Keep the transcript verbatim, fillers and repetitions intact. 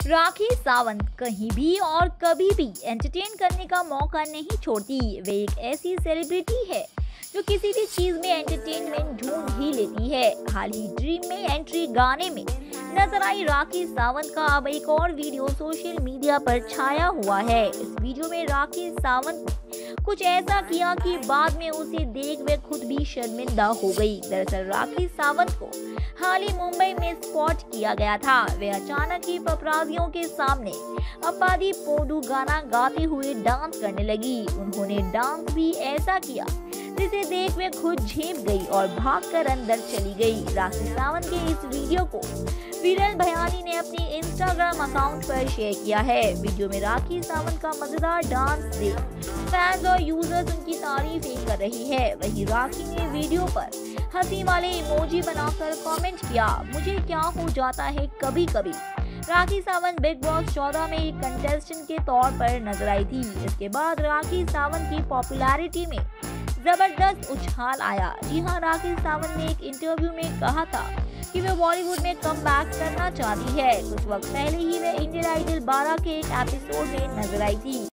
राखी सावंत कहीं भी और कभी भी एंटरटेन करने का मौका नहीं छोड़ती। वे एक ऐसी सेलिब्रिटी है जो किसी भी चीज में एंटरटेनमेंट ढूंढ ही लेती है। हाल ही ड्रीम में एंट्री गाने में नजर आई राखी सावंत का अब एक और वीडियो सोशल मीडिया पर छाया हुआ है। इस वीडियो में राखी सावंत ने कुछ ऐसा किया कि बाद में उसे देख वे खुद भी शर्मिंदा हो गई। दरअसल राखी सावंत को हाल ही मुंबई में स्पॉट किया गया था। वे अचानक ही पपराजियों के सामने अपादी पोडू गाना गाते हुए डांस करने लगी। उन्होंने डांस भी ऐसा किया जिसे देख वे खुद झेप गई और भागकर अंदर चली गई। राखी सावंत के इस वीडियो को विरल भयानी ने अपने इंस्टाग्राम अकाउंट पर शेयर किया है। वीडियो में राखी सावंत का मजेदार डांस देख फैंस और यूजर्स उनकी तारीफें कर रही है। वहीं राखी ने वीडियो पर हंसी वाले इमोजी बनाकर कमेंट किया, मुझे क्या हो जाता है कभी कभी। राखी सावंत बिग बॉस चौदह में एक कंटेस्टेंट के तौर पर नजर आई थी। इसके बाद राखी सावंत की पॉपुलैरिटी में जबरदस्त उछाल आया। जी हां, राखी सावंत ने एक इंटरव्यू में कहा था कि वे बॉलीवुड में कम बैक करना चाहती है। कुछ वक्त पहले ही वे इंडियन आइडल बारह के एक एपिसोड में नजर आई थी।